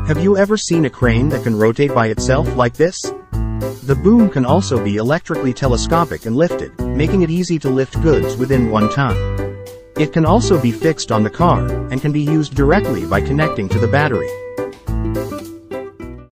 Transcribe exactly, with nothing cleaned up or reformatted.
Have you ever seen a crane that can rotate by itself like this? The boom can also be electrically telescopic and lifted, making it easy to lift goods within one ton. It can also be fixed on the car, and can be used directly by connecting to the battery.